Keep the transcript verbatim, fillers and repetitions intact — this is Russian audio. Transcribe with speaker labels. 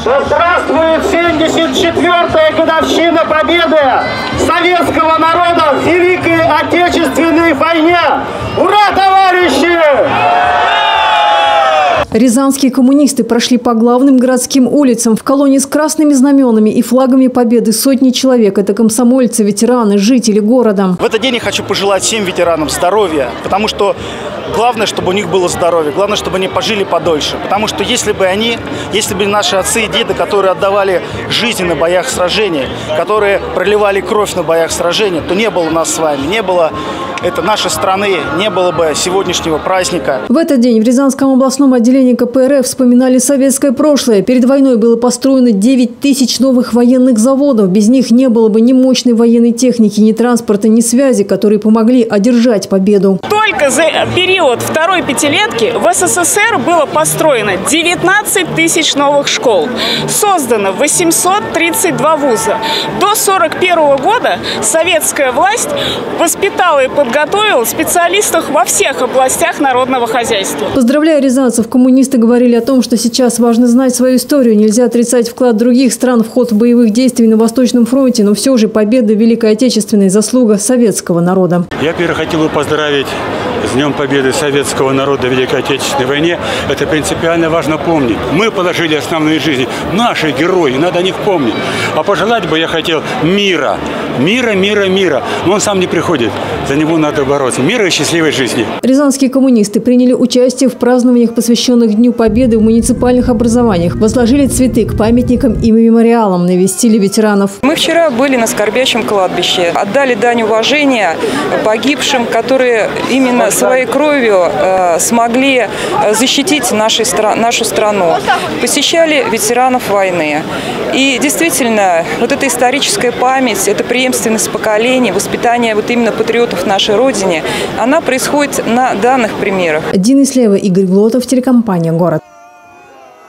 Speaker 1: Да здравствует семьдесят четвёртая годовщина победы советского народа в Великой Отечественной войне! Ура, товарищи!
Speaker 2: Рязанские коммунисты прошли по главным городским улицам. В колонне с красными знаменами и флагами победы сотни человек. Это комсомольцы, ветераны, жители города.
Speaker 3: В этот день я хочу пожелать всем ветеранам здоровья, потому что главное, чтобы у них было здоровье, главное, чтобы они пожили подольше. Потому что если бы они, если бы наши отцы и деды, которые отдавали жизни на боях сражений, которые проливали кровь на боях сражений, то не было нас с вами, не было это нашей страны, не было бы сегодняшнего праздника.
Speaker 2: В этот день в Рязанском областном отделении ка пэ эр эф вспоминали советское прошлое. Перед войной было построено девять тысяч новых военных заводов. Без них не было бы ни мощной военной техники, ни транспорта, ни связи, которые помогли одержать победу.
Speaker 4: Только за период второй пятилетки в эс эс эс эр было построено девятнадцать тысяч новых школ, создано восемьсот тридцать два вуза. До сорок первого года советская власть воспитала и подготовила готовил специалистов во всех областях народного хозяйства.
Speaker 2: Поздравляя рязанцев, коммунисты говорили о том, что сейчас важно знать свою историю. Нельзя отрицать вклад других стран в ход боевых действий на Восточном фронте, но все же победа в Великой Отечественной – заслуга советского народа.
Speaker 5: Я первый хотел бы поздравить с Днем Победы советского народа в Великой Отечественной войне. Это принципиально важно помнить. Мы положили основные жизни. Наши герои, надо о них помнить. А пожелать бы я хотел мира. Мира, мира, мира. Но он сам не приходит. За него надо бороться. Мира и счастливой жизни.
Speaker 2: Рязанские коммунисты приняли участие в празднованиях, посвященных Дню Победы в муниципальных образованиях. Возложили цветы к памятникам и мемориалам, навестили ветеранов.
Speaker 6: Мы вчера были на скорбящем кладбище. Отдали дань уважения погибшим, которые именно своей кровью э, смогли защитить нашей, нашу страну. Посещали ветеранов войны. И действительно, вот эта историческая память, эта преемственность поколений, воспитание вот именно патриотов нашей Родине, она происходит на данных примерах.
Speaker 2: Дина Ислеева, Игорь Глотов, телекомпания «Город».